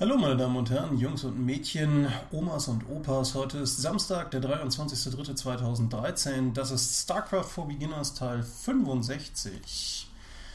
Hallo meine Damen und Herren, Jungs und Mädchen, Omas und Opas. Heute ist Samstag, der 23.03.2013. Das ist StarCraft for Beginners Teil 65.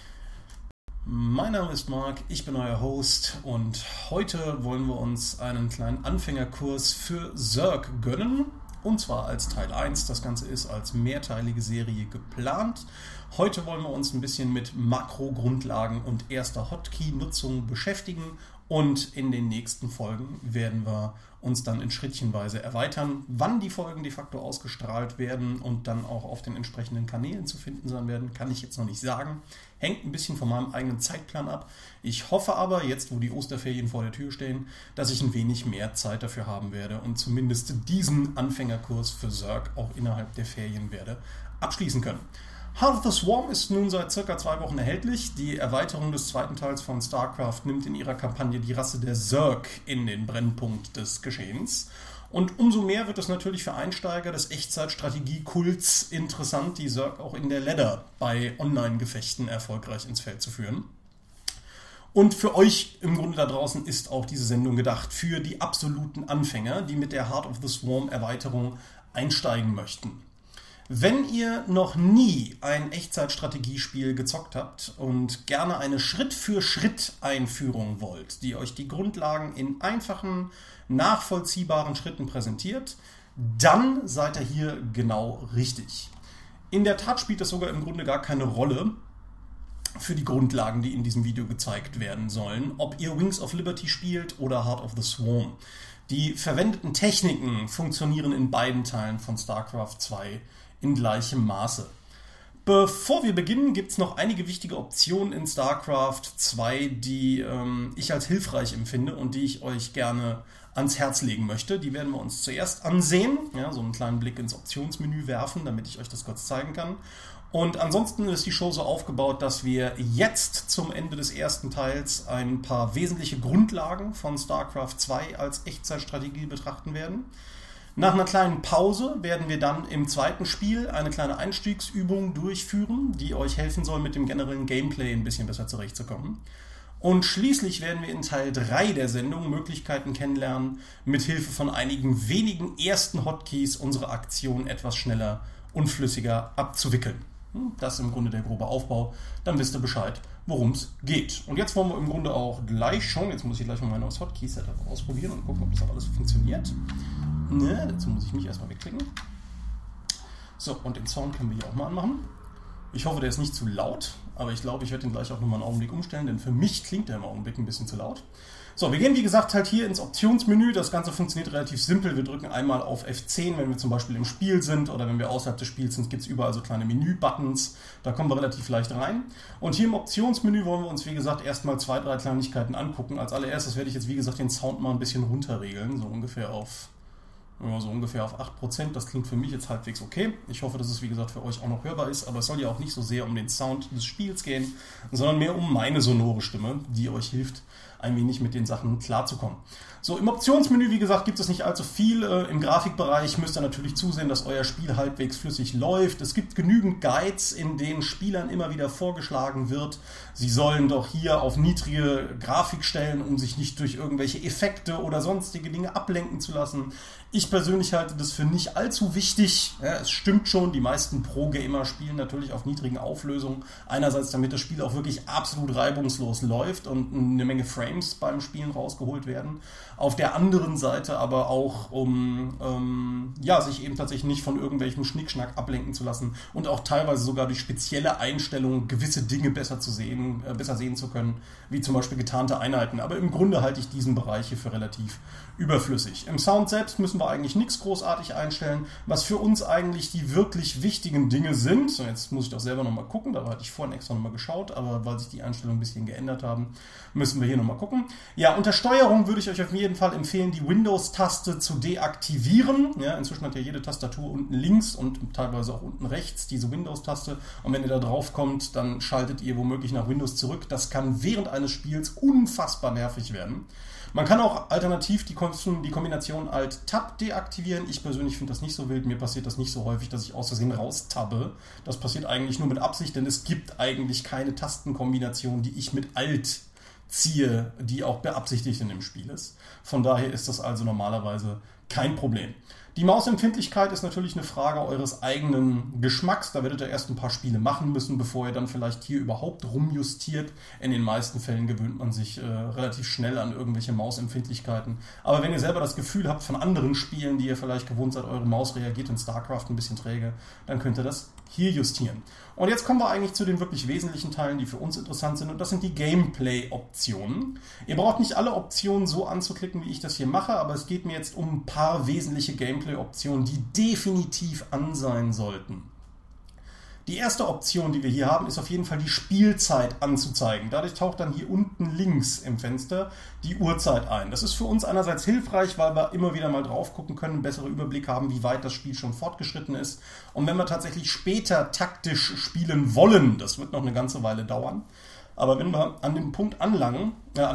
Mein Name ist Marc, ich bin euer Host und heute wollen wir uns einen kleinen Anfängerkurs für Zerg gönnen. Und zwar als Teil 1. Das Ganze ist als mehrteilige Serie geplant. Heute wollen wir uns ein bisschen mit Makro-Grundlagen und erster Hotkey-Nutzung beschäftigen. Und in den nächsten Folgen werden wir uns dann in Schrittchenweise erweitern. Wann die Folgen de facto ausgestrahlt werden und dann auch auf den entsprechenden Kanälen zu finden sein werden, kann ich jetzt noch nicht sagen. Hängt ein bisschen von meinem eigenen Zeitplan ab. Ich hoffe aber, jetzt wo die Osterferien vor der Tür stehen, dass ich ein wenig mehr Zeit dafür haben werde und zumindest diesen Anfängerkurs für Zerg auch innerhalb der Ferien werde abschließen können. Heart of the Swarm ist nun seit circa 2 Wochen erhältlich. Die Erweiterung des zweiten Teils von StarCraft nimmt in ihrer Kampagne die Rasse der Zerg in den Brennpunkt des Geschehens. Und umso mehr wird es natürlich für Einsteiger des Echtzeitstrategie-Kults interessant, die Zerg auch in der Ladder bei Online-Gefechten erfolgreich ins Feld zu führen. Und für euch im Grunde da draußen ist auch diese Sendung gedacht, für die absoluten Anfänger, die mit der Heart of the Swarm Erweiterung einsteigen möchten. Wenn ihr noch nie ein Echtzeitstrategiespiel gezockt habt und gerne eine Schritt-für-Schritt-Einführung wollt, die euch die Grundlagen in einfachen, nachvollziehbaren Schritten präsentiert, dann seid ihr hier genau richtig. In der Tat spielt das sogar im Grunde gar keine Rolle für die Grundlagen, die in diesem Video gezeigt werden sollen, ob ihr Wings of Liberty spielt oder Heart of the Swarm. Die verwendeten Techniken funktionieren in beiden Teilen von StarCraft 2 in gleichem Maße. Bevor wir beginnen, gibt es noch einige wichtige Optionen in StarCraft 2, die ich als hilfreich empfinde und die ich euch gerne ans Herz legen möchte. Die werden wir uns zuerst ansehen, ja, so einen kleinen Blick ins Optionsmenü werfen, damit ich euch das kurz zeigen kann. Und ansonsten ist die Show so aufgebaut, dass wir jetzt zum Ende des ersten Teils ein paar wesentliche Grundlagen von StarCraft 2 als Echtzeitstrategie betrachten werden. Nach einer kleinen Pause werden wir dann im zweiten Spiel eine kleine Einstiegsübung durchführen, die euch helfen soll, mit dem generellen Gameplay ein bisschen besser zurechtzukommen. Und schließlich werden wir in Teil 3 der Sendung Möglichkeiten kennenlernen, mit Hilfe von einigen wenigen ersten Hotkeys unsere Aktion etwas schneller und flüssiger abzuwickeln. Das ist im Grunde der grobe Aufbau. Dann wisst ihr Bescheid, worum es geht. Und jetzt wollen wir im Grunde auch gleich schon, jetzt muss ich gleich mal mein neues Hotkey-Setup ausprobieren und gucken, ob das auch alles funktioniert. Ne, dazu muss ich mich erstmal wegklicken. So, und den Sound können wir hier auch mal anmachen. Ich hoffe, der ist nicht zu laut, aber ich glaube, ich werde den gleich auch nochmal einen Augenblick umstellen, denn für mich klingt der im Augenblick ein bisschen zu laut. So, wir gehen wie gesagt halt hier ins Optionsmenü. Das Ganze funktioniert relativ simpel. Wir drücken einmal auf F10, wenn wir zum Beispiel im Spiel sind, oder wenn wir außerhalb des Spiels sind, gibt es überall so kleine Menü-Buttons. Da kommen wir relativ leicht rein. Und hier im Optionsmenü wollen wir uns wie gesagt erstmal 2, 3 Kleinigkeiten angucken. Als allererstes werde ich jetzt wie gesagt den Sound mal ein bisschen runterregeln, so ungefähr auf 8%. Das klingt für mich jetzt halbwegs okay. Ich hoffe, dass es wie gesagt für euch auch noch hörbar ist, aber es soll ja auch nicht so sehr um den Sound des Spiels gehen, sondern mehr um meine sonore Stimme, die euch hilft, ein wenig mit den Sachen klarzukommen. So, im Optionsmenü, wie gesagt, gibt es nicht allzu viel. Im Grafikbereich müsst ihr natürlich zusehen, dass euer Spiel halbwegs flüssig läuft. Es gibt genügend Guides, in denen Spielern immer wieder vorgeschlagen wird, sie sollen doch hier auf niedrige Grafik stellen, um sich nicht durch irgendwelche Effekte oder sonstige Dinge ablenken zu lassen. Ich persönlich halte das für nicht allzu wichtig. Ja, es stimmt schon, die meisten Pro-Gamer spielen natürlich auf niedrigen Auflösungen. Einerseits, damit das Spiel auch wirklich absolut reibungslos läuft und eine Menge Frames beim Spielen rausgeholt werden. Auf der anderen Seite aber auch, um sich eben tatsächlich nicht von irgendwelchem Schnickschnack ablenken zu lassen und auch teilweise sogar durch spezielle Einstellungen gewisse Dinge besser sehen zu können, wie zum Beispiel getarnte Einheiten. Aber im Grunde halte ich diesen Bereich hier für relativ überflüssig. Im Sound selbst müssen wir eigentlich nichts großartig einstellen. Was für uns eigentlich die wirklich wichtigen Dinge sind, so jetzt muss ich doch selber nochmal gucken, da hatte ich vorhin extra nochmal geschaut, aber weil sich die Einstellungen ein bisschen geändert haben, müssen wir hier nochmal gucken. Ja, unter Steuerung würde ich euch auf jeden Fall empfehlen, die Windows-Taste zu deaktivieren. Ja, inzwischen hat ja jede Tastatur unten links und teilweise auch unten rechts diese Windows-Taste. Und wenn ihr da drauf kommt, dann schaltet ihr womöglich nach Windows zurück. Das kann während eines Spiels unfassbar nervig werden. Man kann auch alternativ die Kombination Alt-Tab deaktivieren. Ich persönlich finde das nicht so wild. Mir passiert das nicht so häufig, dass ich aus Versehen raustabbe. Das passiert eigentlich nur mit Absicht, denn es gibt eigentlich keine Tastenkombination, die ich mit Alt ziehe, die auch beabsichtigt in dem Spiel ist. Von daher ist das also normalerweise kein Problem. Die Mausempfindlichkeit ist natürlich eine Frage eures eigenen Geschmacks. Da werdet ihr erst ein paar Spiele machen müssen, bevor ihr dann vielleicht hier überhaupt rumjustiert. In den meisten Fällen gewöhnt man sich relativ schnell an irgendwelche Mausempfindlichkeiten. Aber wenn ihr selber das Gefühl habt von anderen Spielen, die ihr vielleicht gewohnt seid, eure Maus reagiert in StarCraft ein bisschen träge, dann könnt ihr das hier justieren. Und jetzt kommen wir eigentlich zu den wirklich wesentlichen Teilen, die für uns interessant sind, und das sind die Gameplay-Optionen. Ihr braucht nicht alle Optionen so anzuklicken, wie ich das hier mache, aber es geht mir jetzt um ein paar wesentliche Gameplay-Optionen, die definitiv an sein sollten. Die erste Option, die wir hier haben, ist auf jeden Fall die Spielzeit anzuzeigen. Dadurch taucht dann hier unten links im Fenster die Uhrzeit ein. Das ist für uns einerseits hilfreich, weil wir immer wieder mal drauf gucken können, einen besseren Überblick haben, wie weit das Spiel schon fortgeschritten ist. Und wenn wir tatsächlich später taktisch spielen wollen, das wird noch eine ganze Weile dauern, aber wenn wir an dem Punkt angelangt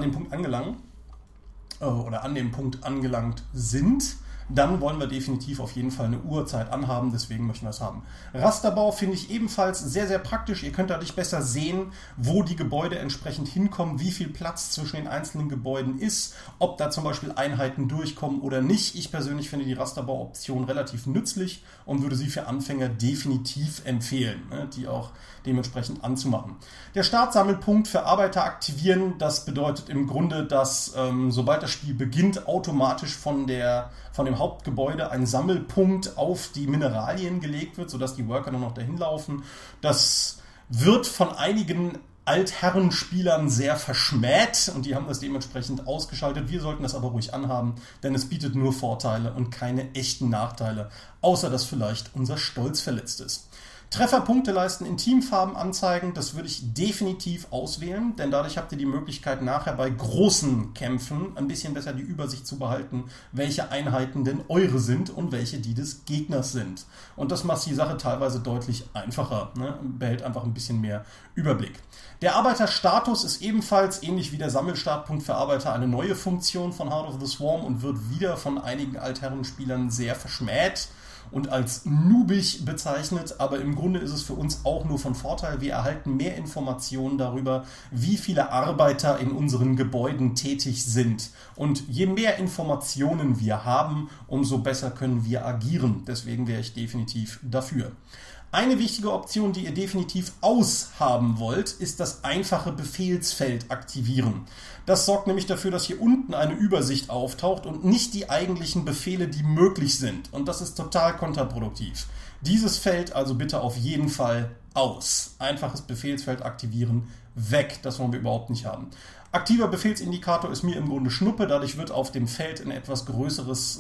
sind, dann wollen wir definitiv auf jeden Fall eine Uhrzeit anhaben, deswegen möchten wir es haben. Rasterbau finde ich ebenfalls sehr, sehr praktisch. Ihr könnt dadurch besser sehen, wo die Gebäude entsprechend hinkommen, wie viel Platz zwischen den einzelnen Gebäuden ist, ob da zum Beispiel Einheiten durchkommen oder nicht. Ich persönlich finde die Rasterbau-Option relativ nützlich und würde sie für Anfänger definitiv empfehlen, die auch dementsprechend anzumachen. Der Startsammelpunkt für Arbeiter aktivieren, das bedeutet im Grunde, dass sobald das Spiel beginnt, automatisch von dem Hauptgebäude ein Sammelpunkt auf die Mineralien gelegt wird, sodass die Worker nur noch dahin laufen. Das wird von einigen Altherrenspielern sehr verschmäht und die haben das dementsprechend ausgeschaltet. Wir sollten das aber ruhig anhaben, denn es bietet nur Vorteile und keine echten Nachteile, außer dass vielleicht unser Stolz verletzt ist. Trefferpunkteleisten in Teamfarben anzeigen, das würde ich definitiv auswählen, denn dadurch habt ihr die Möglichkeit, nachher bei großen Kämpfen ein bisschen besser die Übersicht zu behalten, welche Einheiten denn eure sind und welche die des Gegners sind. Und das macht die Sache teilweise deutlich einfacher, behält einfach ein bisschen mehr Überblick. Der Arbeiterstatus ist ebenfalls, ähnlich wie der Sammelstartpunkt für Arbeiter, eine neue Funktion von Heart of the Swarm und wird wieder von einigen Altherrenspielern sehr verschmäht und als noobig bezeichnet, aber im Grunde ist es für uns auch nur von Vorteil. Wir erhalten mehr Informationen darüber, wie viele Arbeiter in unseren Gebäuden tätig sind. Und je mehr Informationen wir haben, umso besser können wir agieren. Deswegen wäre ich definitiv dafür. Eine wichtige Option, die ihr definitiv aushaben wollt, ist das einfache Befehlsfeld aktivieren. Das sorgt nämlich dafür, dass hier unten eine Übersicht auftaucht und nicht die eigentlichen Befehle, die möglich sind. Und das ist total kontraproduktiv. Dieses Feld also bitte auf jeden Fall aus. Einfaches Befehlsfeld aktivieren, weg. Das wollen wir überhaupt nicht haben. Aktiver Befehlsindikator ist mir im Grunde Schnuppe. Dadurch wird auf dem Feld ein etwas größeres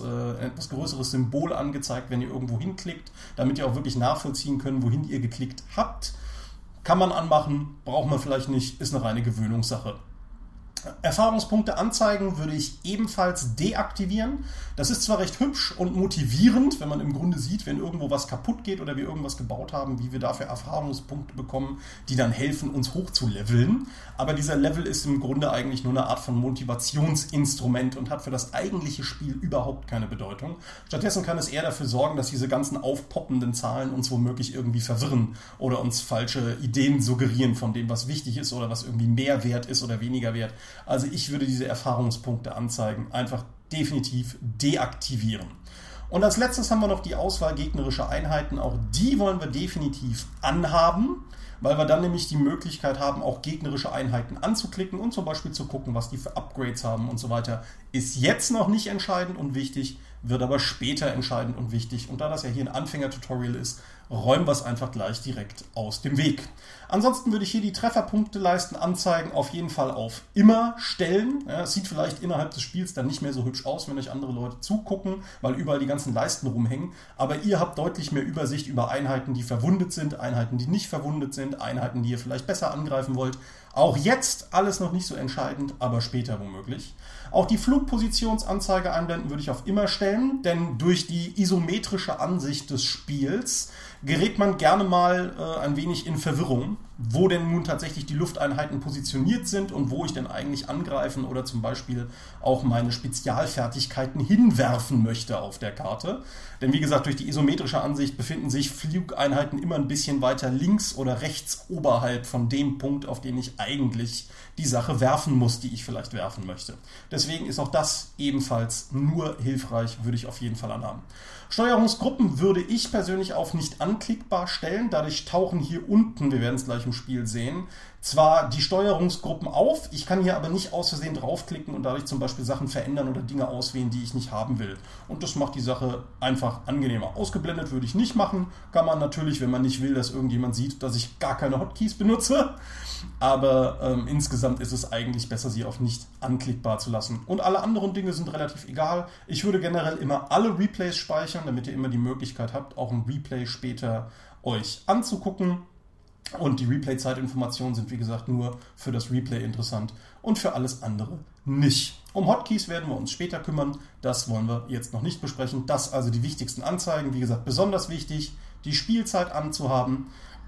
Symbol angezeigt, wenn ihr irgendwo hinklickt, damit ihr auch wirklich nachvollziehen könnt, wohin ihr geklickt habt. Kann man anmachen, braucht man vielleicht nicht, ist eine reine Gewöhnungssache. Erfahrungspunkte anzeigen würde ich ebenfalls deaktivieren. Das ist zwar recht hübsch und motivierend, wenn man im Grunde sieht, wenn irgendwo was kaputt geht oder wir irgendwas gebaut haben, wie wir dafür Erfahrungspunkte bekommen, die dann helfen, uns hochzuleveln. Aber dieser Level ist im Grunde eigentlich nur eine Art von Motivationsinstrument und hat für das eigentliche Spiel überhaupt keine Bedeutung. Stattdessen kann es eher dafür sorgen, dass diese ganzen aufpoppenden Zahlen uns womöglich irgendwie verwirren oder uns falsche Ideen suggerieren von dem, was wichtig ist oder was irgendwie mehr wert ist oder weniger wert. Also ich würde diese Erfahrungspunkte anzeigen einfach definitiv deaktivieren. Und als letztes haben wir noch die Auswahl gegnerischer Einheiten. Auch die wollen wir definitiv anhaben, weil wir dann nämlich die Möglichkeit haben, auch gegnerische Einheiten anzuklicken und zum Beispiel zu gucken, was die für Upgrades haben und so weiter. Ist jetzt noch nicht entscheidend und wichtig, wird aber später entscheidend und wichtig. Und da das ja hier ein Anfänger-Tutorial ist, räumen wir es einfach gleich direkt aus dem Weg. Ansonsten würde ich hier die Trefferpunkteleisten anzeigen, auf jeden Fall auf immer stellen. Ja, es sieht vielleicht innerhalb des Spiels dann nicht mehr so hübsch aus, wenn euch andere Leute zugucken, weil überall die ganzen Leisten rumhängen. Aber ihr habt deutlich mehr Übersicht über Einheiten, die verwundet sind, Einheiten, die nicht verwundet sind, Einheiten, die ihr vielleicht besser angreifen wollt. Auch jetzt alles noch nicht so entscheidend, aber später womöglich. Auch die Flugpositionsanzeige einblenden würde ich auf immer stellen, denn durch die isometrische Ansicht des Spiels gerät man gerne mal ein wenig in Verwirrung, wo denn nun tatsächlich die Lufteinheiten positioniert sind und wo ich denn eigentlich angreifen oder zum Beispiel auch meine Spezialfertigkeiten hinwerfen möchte auf der Karte. Denn wie gesagt, durch die isometrische Ansicht befinden sich Flugeinheiten immer ein bisschen weiter links oder rechts oberhalb von dem Punkt, auf den ich eigentlich die Sache werfen muss, die ich vielleicht werfen möchte. Deswegen ist auch das ebenfalls nur hilfreich, würde ich auf jeden Fall anhaben. Steuerungsgruppen würde ich persönlich auf nicht anklickbar stellen. Dadurch tauchen hier unten, wir werden es gleich im Spiel sehen, zwar die Steuerungsgruppen auf, ich kann hier aber nicht aus Versehen draufklicken und dadurch zum Beispiel Sachen verändern oder Dinge auswählen, die ich nicht haben will. Und das macht die Sache einfach angenehmer. Ausgeblendet würde ich nicht machen, kann man natürlich, wenn man nicht will, dass irgendjemand sieht, dass ich gar keine Hotkeys benutze. Aber insgesamt ist es eigentlich besser, sie auf nicht anklickbar zu lassen. Und alle anderen Dinge sind relativ egal. Ich würde generell immer alle Replays speichern, damit ihr immer die Möglichkeit habt, auch ein Replay später euch anzugucken. Und die Replay-Zeitinformationen sind, wie gesagt, nur für das Replay interessant und für alles andere nicht. Um Hotkeys werden wir uns später kümmern. Das wollen wir jetzt noch nicht besprechen. Das also die wichtigsten Anzeigen. Wie gesagt, besonders wichtig, die Spielzeit anzuhaben,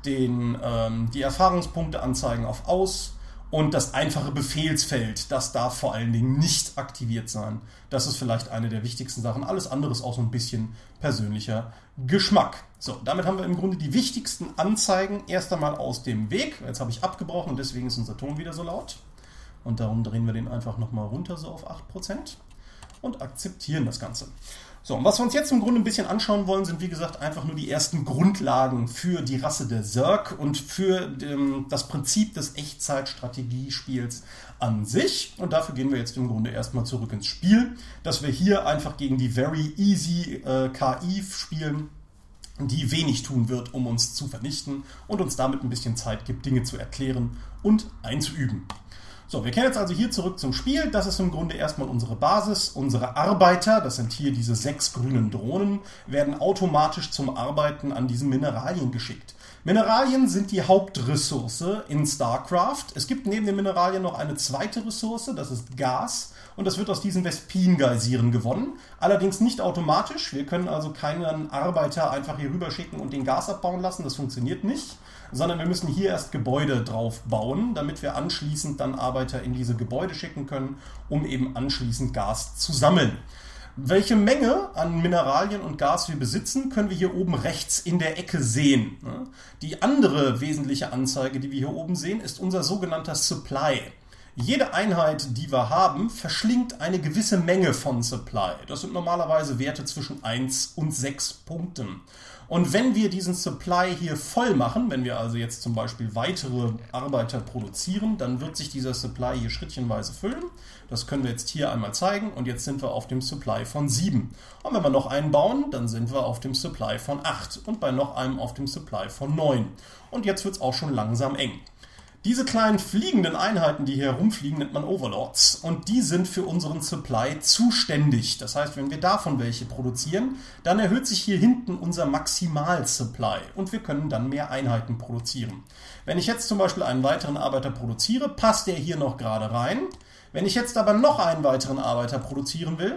die Erfahrungspunkte anzeigen auf Aus und das einfache Befehlsfeld, das darf vor allen Dingen nicht aktiviert sein. Das ist vielleicht eine der wichtigsten Sachen. Alles andere ist auch so ein bisschen persönlicher Geschmack. So, damit haben wir im Grunde die wichtigsten Anzeigen erst einmal aus dem Weg. Jetzt habe ich abgebrochen und deswegen ist unser Ton wieder so laut. Und darum drehen wir den einfach nochmal runter so auf 8% und akzeptieren das Ganze. So, und was wir uns jetzt im Grunde ein bisschen anschauen wollen, sind wie gesagt einfach nur die ersten Grundlagen für die Rasse der Zerg und für das Prinzip des Echtzeitstrategiespiels an sich. Und dafür gehen wir jetzt im Grunde erstmal zurück ins Spiel, dass wir hier einfach gegen die Very Easy KI spielen, die wenig tun wird, um uns zu vernichten und uns damit ein bisschen Zeit gibt, Dinge zu erklären und einzuüben. So, wir kehren jetzt also hier zurück zum Spiel. Das ist im Grunde erstmal unsere Basis. Unsere Arbeiter, das sind hier diese 6 grünen Drohnen, werden automatisch zum Arbeiten an diesen Mineralien geschickt. Mineralien sind die Hauptressource in StarCraft. Es gibt neben den Mineralien noch eine zweite Ressource, das ist Gas. Und das wird aus diesen Vespin-Geysiren gewonnen. Allerdings nicht automatisch. Wir können also keinen Arbeiter einfach hier rüber schicken und den Gas abbauen lassen. Das funktioniert nicht. Sondern wir müssen hier erst Gebäude drauf bauen, damit wir anschließend dann Arbeiter in diese Gebäude schicken können, um eben anschließend Gas zu sammeln. Welche Menge an Mineralien und Gas wir besitzen, können wir hier oben rechts in der Ecke sehen. Die andere wesentliche Anzeige, die wir hier oben sehen, ist unser sogenannter Supply. Jede Einheit, die wir haben, verschlingt eine gewisse Menge von Supply. Das sind normalerweise Werte zwischen 1 und 6 Punkten. Und wenn wir diesen Supply hier voll machen, wenn wir also jetzt zum Beispiel weitere Arbeiter produzieren, dann wird sich dieser Supply hier schrittchenweise füllen. Das können wir jetzt hier einmal zeigen und jetzt sind wir auf dem Supply von 7. Und wenn wir noch einen bauen, dann sind wir auf dem Supply von 8 und bei noch einem auf dem Supply von 9. Und jetzt wird es auch schon langsam eng. Diese kleinen fliegenden Einheiten, die hier herumfliegen, nennt man Overlords und die sind für unseren Supply zuständig. Das heißt, wenn wir davon welche produzieren, dann erhöht sich hier hinten unser Maximal-Supply und wir können dann mehr Einheiten produzieren. Wenn ich jetzt zum Beispiel einen weiteren Arbeiter produziere, passt der hier noch gerade rein. Wenn ich jetzt aber noch einen weiteren Arbeiter produzieren will,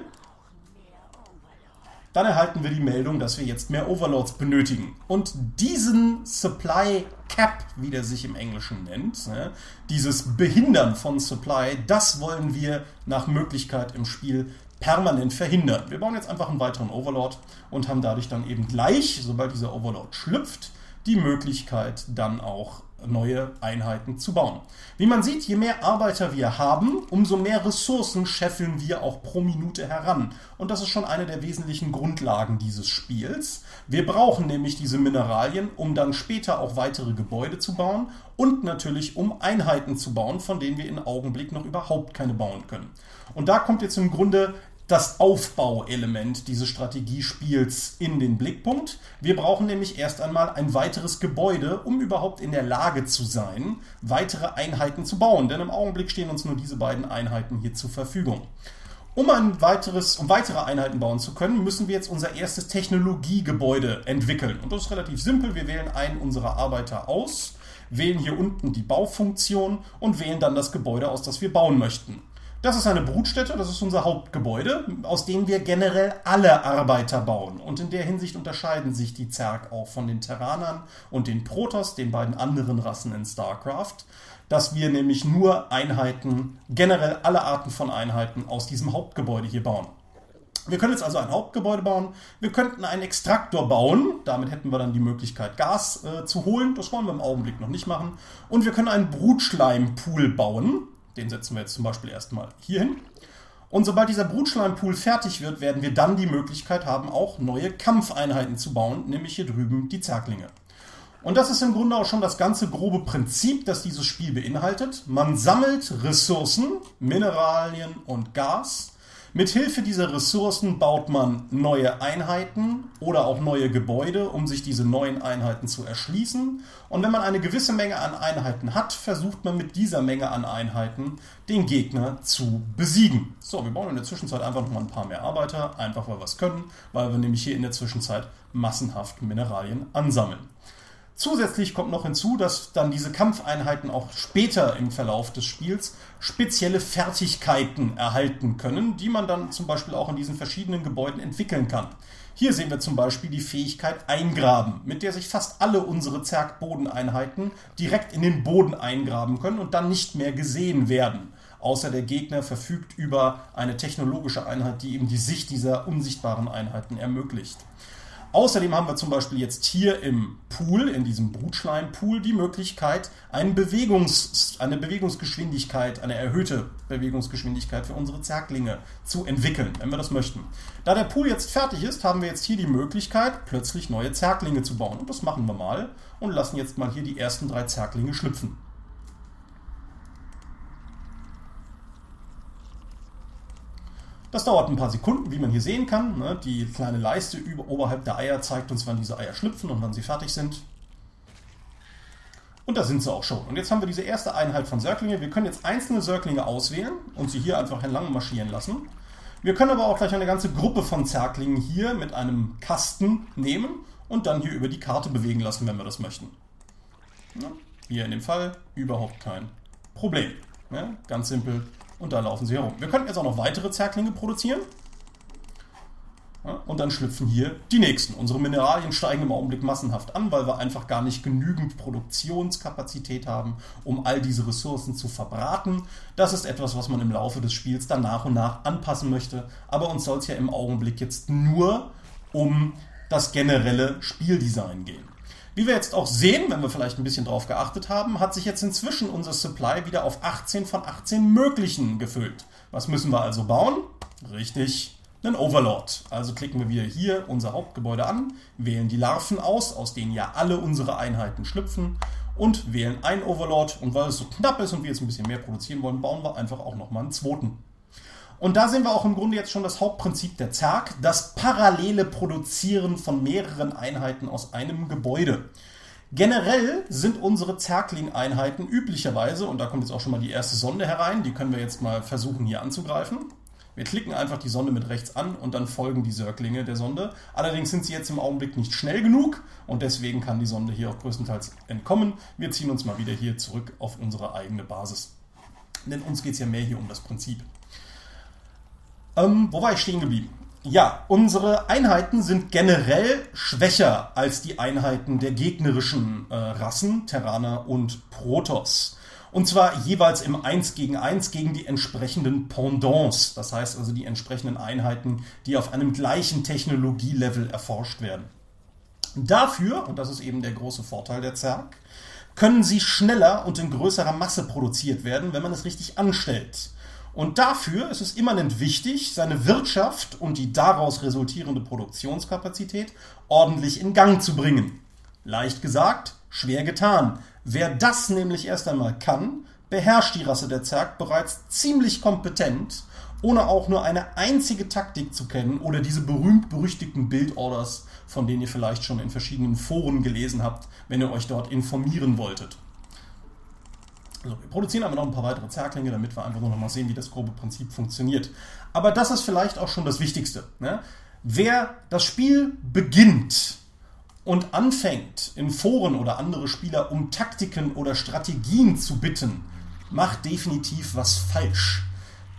dann erhalten wir die Meldung, dass wir jetzt mehr Overlords benötigen. Und diesen Supply Cap, wie der sich im Englischen nennt, dieses Behindern von Supply, das wollen wir nach Möglichkeit im Spiel permanent verhindern. Wir bauen jetzt einfach einen weiteren Overlord und haben dadurch dann eben gleich, sobald dieser Overlord schlüpft, die Möglichkeit dann auch neue Einheiten zu bauen. Wie man sieht, je mehr Arbeiter wir haben, umso mehr Ressourcen scheffeln wir auch pro Minute heran. Und das ist schon eine der wesentlichen Grundlagen dieses Spiels. Wir brauchen nämlich diese Mineralien, um dann später auch weitere Gebäude zu bauen und natürlich um Einheiten zu bauen, von denen wir im Augenblick noch überhaupt keine bauen können. Und da kommt jetzt im Grunde das Aufbauelement dieses Strategiespiels in den Blickpunkt. Wir brauchen nämlich erst einmal ein weiteres Gebäude, um überhaupt in der Lage zu sein, weitere Einheiten zu bauen. Denn im Augenblick stehen uns nur diese beiden Einheiten hier zur Verfügung. Um weitere Einheiten bauen zu können, müssen wir jetzt unser erstes Technologiegebäude entwickeln. Und das ist relativ simpel. Wir wählen einen unserer Arbeiter aus, wählen hier unten die Baufunktion und wählen dann das Gebäude aus, das wir bauen möchten. Das ist eine Brutstätte, das ist unser Hauptgebäude, aus dem wir generell alle Arbeiter bauen. Und in der Hinsicht unterscheiden sich die Zerg auch von den Terranern und den Protoss, den beiden anderen Rassen in StarCraft, dass wir nämlich nur Einheiten, generell alle Arten von Einheiten aus diesem Hauptgebäude hier bauen. Wir können jetzt also ein Hauptgebäude bauen, wir könnten einen Extraktor bauen, damit hätten wir dann die Möglichkeit Gas zu holen, das wollen wir im Augenblick noch nicht machen. Und wir können einen Brutschleimpool bauen, den setzen wir jetzt zum Beispiel erstmal hier hin. Und sobald dieser Brutschleimpool fertig wird, werden wir dann die Möglichkeit haben, auch neue Kampfeinheiten zu bauen, nämlich hier drüben die Zerglinge. Und das ist im Grunde auch schon das ganze grobe Prinzip, das dieses Spiel beinhaltet. Man sammelt Ressourcen, Mineralien und Gas. Mithilfe dieser Ressourcen baut man neue Einheiten oder auch neue Gebäude, um sich diese neuen Einheiten zu erschließen. Und wenn man eine gewisse Menge an Einheiten hat, versucht man mit dieser Menge an Einheiten den Gegner zu besiegen. So, wir bauen in der Zwischenzeit einfach noch mal ein paar mehr Arbeiter, einfach weil wir es können, weil wir nämlich hier in der Zwischenzeit massenhaft Mineralien ansammeln. Zusätzlich kommt noch hinzu, dass dann diese Kampfeinheiten auch später im Verlauf des Spiels spezielle Fertigkeiten erhalten können, die man dann zum Beispiel auch in diesen verschiedenen Gebäuden entwickeln kann. Hier sehen wir zum Beispiel die Fähigkeit Eingraben, mit der sich fast alle unsere Zerg-Bodeneinheiten direkt in den Boden eingraben können und dann nicht mehr gesehen werden. Außer der Gegner verfügt über eine technologische Einheit, die eben die Sicht dieser unsichtbaren Einheiten ermöglicht. Außerdem haben wir zum Beispiel jetzt hier im Pool, in diesem Brutschleimpool, die Möglichkeit, eine Bewegungsgeschwindigkeit, eine erhöhte Bewegungsgeschwindigkeit für unsere Zerglinge zu entwickeln, wenn wir das möchten. Da der Pool jetzt fertig ist, haben wir jetzt hier die Möglichkeit, plötzlich neue Zerglinge zu bauen. Und das machen wir mal und lassen jetzt mal hier die ersten 3 Zerglinge schlüpfen. Das dauert ein paar Sekunden, wie man hier sehen kann. Die kleine Leiste oberhalb der Eier zeigt uns, wann diese Eier schlüpfen und wann sie fertig sind. Und da sind sie auch schon. Und jetzt haben wir diese erste Einheit von Zerglinge. Wir können jetzt einzelne Zerglinge auswählen und sie hier einfach entlang marschieren lassen. Wir können aber auch gleich eine ganze Gruppe von Zerglingen hier mit einem Kasten nehmen und dann hier über die Karte bewegen lassen, wenn wir das möchten. Hier in dem Fall überhaupt kein Problem. Ganz simpel. Und da laufen sie herum. Wir könnten jetzt auch noch weitere Zerglinge produzieren. Und dann schlüpfen hier die nächsten. Unsere Mineralien steigen im Augenblick massenhaft an, weil wir einfach gar nicht genügend Produktionskapazität haben, um all diese Ressourcen zu verbraten. Das ist etwas, was man im Laufe des Spiels dann nach und nach anpassen möchte. Aber uns soll es ja im Augenblick jetzt nur um das generelle Spieldesign gehen. Wie wir jetzt auch sehen, wenn wir vielleicht ein bisschen drauf geachtet haben, hat sich jetzt inzwischen unser Supply wieder auf 18 von 18 möglichen gefüllt. Was müssen wir also bauen? Richtig, einen Overlord. Also klicken wir wieder hier unser Hauptgebäude an, wählen die Larven aus denen ja alle unsere Einheiten schlüpfen und wählen einen Overlord. Und weil es so knapp ist und wir jetzt ein bisschen mehr produzieren wollen, bauen wir einfach auch nochmal einen zweiten. Und da sehen wir auch im Grunde jetzt schon das Hauptprinzip der Zerg, das parallele Produzieren von mehreren Einheiten aus einem Gebäude. Generell sind unsere Zergling-Einheiten üblicherweise, und da kommt jetzt auch schon mal die erste Sonde herein, die können wir jetzt mal versuchen hier anzugreifen. Wir klicken einfach die Sonde mit rechts an und dann folgen die Zerglinge der Sonde. Allerdings sind sie jetzt im Augenblick nicht schnell genug und deswegen kann die Sonde hier auch größtenteils entkommen. Wir ziehen uns mal wieder hier zurück auf unsere eigene Basis. Denn uns geht es ja mehr hier um das Prinzip. Wo war ich stehen geblieben? Ja, unsere Einheiten sind generell schwächer als die Einheiten der gegnerischen Rassen, Terraner und Protoss. Und zwar jeweils im 1 gegen 1 gegen die entsprechenden Pendants. Das heißt also die entsprechenden Einheiten, die auf einem gleichen Technologielevel erforscht werden. Dafür, und das ist eben der große Vorteil der Zerg, können sie schneller und in größerer Masse produziert werden, wenn man es richtig anstellt. Und dafür ist es immanent wichtig, seine Wirtschaft und die daraus resultierende Produktionskapazität ordentlich in Gang zu bringen. Leicht gesagt, schwer getan. Wer das nämlich erst einmal kann, beherrscht die Rasse der Zerg bereits ziemlich kompetent, ohne auch nur eine einzige Taktik zu kennen oder diese berühmt-berüchtigten Build-Orders, von denen ihr vielleicht schon in verschiedenen Foren gelesen habt, wenn ihr euch dort informieren wolltet. Also wir produzieren aber noch ein paar weitere Zerglinge, damit wir einfach nur noch mal sehen, wie das grobe Prinzip funktioniert. Aber das ist vielleicht auch schon das Wichtigste. Wer das Spiel beginnt und anfängt, in Foren oder andere Spieler um Taktiken oder Strategien zu bitten, macht definitiv was falsch.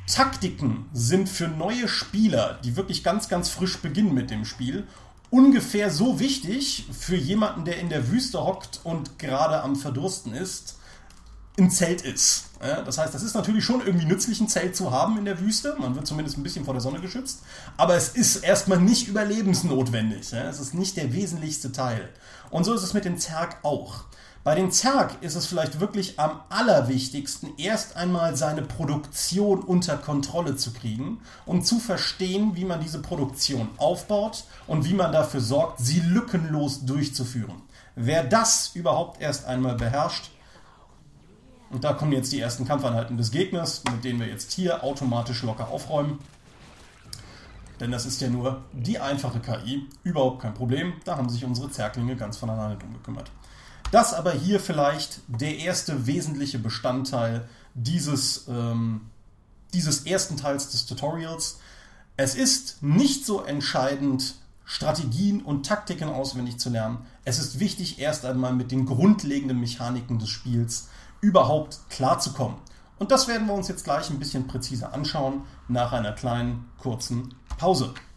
Taktiken sind für neue Spieler, die wirklich ganz, ganz frisch beginnen mit dem Spiel, ungefähr so wichtig für jemanden, der in der Wüste hockt und gerade am Verdursten ist, ein Zelt ist. Ja, das heißt, das ist natürlich schon irgendwie nützlich, ein Zelt zu haben in der Wüste. Man wird zumindest ein bisschen vor der Sonne geschützt. Aber es ist erstmal nicht überlebensnotwendig. Ja, es ist nicht der wesentlichste Teil. Und so ist es mit dem Zerg auch. Bei den Zerg ist es vielleicht wirklich am allerwichtigsten, erst einmal seine Produktion unter Kontrolle zu kriegen und zu verstehen, wie man diese Produktion aufbaut und wie man dafür sorgt, sie lückenlos durchzuführen. Wer das überhaupt erst einmal beherrscht, und da kommen jetzt die ersten Kampfeinheiten des Gegners, mit denen wir jetzt hier automatisch locker aufräumen. Denn das ist ja nur die einfache KI, überhaupt kein Problem. Da haben sich unsere Zerglinge ganz von alleine drum gekümmert. Das aber hier vielleicht der erste wesentliche Bestandteil dieses ersten Teils des Tutorials. Es ist nicht so entscheidend, Strategien und Taktiken auswendig zu lernen. Es ist wichtig, erst einmal mit den grundlegenden Mechaniken des Spiels überhaupt klarzukommen. Und das werden wir uns jetzt gleich ein bisschen präziser anschauen, nach einer kleinen, kurzen Pause.